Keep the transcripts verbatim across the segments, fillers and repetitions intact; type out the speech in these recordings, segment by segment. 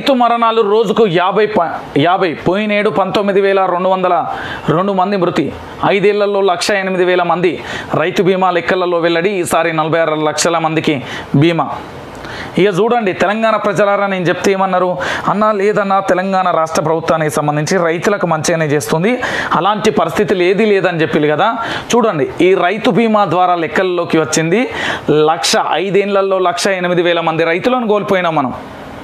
రైతు మరణాలు రోజుకు యాభై యాభై పోయినేడు పంతొమ్మిది వేల రెండు వందల రెండు మంది మృతి, ఐదేళ్లలో లక్ష ఎనిమిది వేల మంది రైతు బీమా లెక్కలలో వెల్లడి. ఈసారి నలభై ఆరు లక్షల మందికి బీమా. ఇక చూడండి, తెలంగాణ ప్రజలారా నేను చెప్తే ఏమన్నారు అన్నా, లేదన్నా తెలంగాణ రాష్ట్ర ప్రభుత్వానికి సంబంధించి రైతులకు మంచిగానే చేస్తుంది, అలాంటి పరిస్థితులు ఏది లేదని చెప్పి కదా. చూడండి, ఈ రైతు బీమా ద్వారా లెక్కల్లోకి వచ్చింది లక్ష ఐదేళ్లలో లక్ష ఎనిమిది వేల మంది రైతులను కోల్పోయినాం మనం.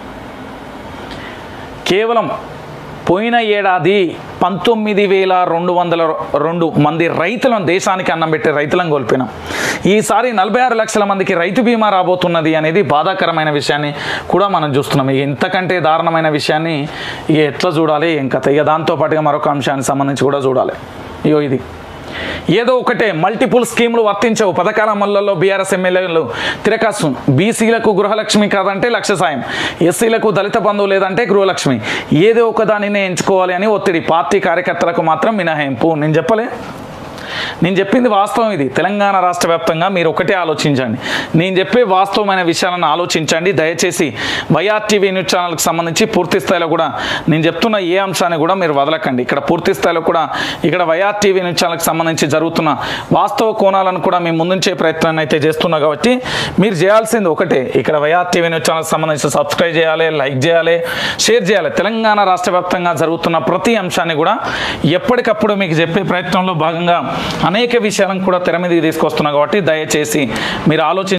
కేవలం పోయిన ఏడాది పంతొమ్మిది వేల రెండు వందల రెండు మంది రైతులను, దేశానికి అన్నం పెట్టే రైతులను కోల్పోయినాం. ఈసారి నలభై ఆరు లక్షల మందికి రైతు బీమా రాబోతున్నది అనేది బాధాకరమైన విషయాన్ని కూడా మనం చూస్తున్నాం. ఇక ఇంతకంటే దారుణమైన విషయాన్ని ఇక ఎట్లా చూడాలి ఏం కథ. ఇక దాంతోపాటుగా మరొక అంశానికి సంబంధించి కూడా చూడాలి. ఇగో ఇది ఏదో ఒకటే మల్టిపుల్ స్కీములు వర్తించవు, పథకాల అమలులో బీఆర్ఎస్ ఎమ్మెల్యేలు తిరకాసు. బీసీలకు గృహలక్ష్మి కాదంటే లక్ష సాయం, ఎస్సీలకు దళిత బంధువు లేదంటే గృహలక్ష్మి, ఏదో ఒక దానినే ఎంచుకోవాలి అని ఒత్తిడి. పార్టీ కార్యకర్తలకు మాత్రం మినహాయింపు. నేను చెప్పలే, నేను చెప్పింది వాస్తవం. ఇది తెలంగాణ రాష్ట్ర వ్యాప్తంగా మీరు ఒకటే ఆలోచించండి. నేను చెప్పే వాస్తవమైన విషయాలను ఆలోచించండి దయచేసి. వైఆర్టీవీ న్యూస్ ఛానల్కి సంబంధించి పూర్తి స్థాయిలో కూడా నేను చెప్తున్న ఏ అంశాన్ని కూడా మీరు వదలకండి. ఇక్కడ పూర్తి స్థాయిలో కూడా ఇక్కడ వైఆర్టీవీ న్యూస్ ఛానల్కి సంబంధించి జరుగుతున్న వాస్తవ కోణాలను కూడా మేము ముందుంచే ప్రయత్నాన్ని అయితే చేస్తున్నా కాబట్టి మీరు చేయాల్సింది ఒకటే, ఇక్కడ వైఆర్టీవీ న్యూస్ ఛానల్కి సంబంధించి సబ్స్క్రైబ్ చేయాలి, లైక్ చేయాలి, షేర్ చేయాలి. తెలంగాణ రాష్ట్ర వ్యాప్తంగా జరుగుతున్న ప్రతి అంశాన్ని కూడా ఎప్పటికప్పుడు మీకు చెప్పే ప్రయత్నంలో భాగంగా అనేక విషయాలను కూడా తెర మీదకి తీసుకొస్తున్నా కాబట్టి దయచేసి మీరు ఆలోచించి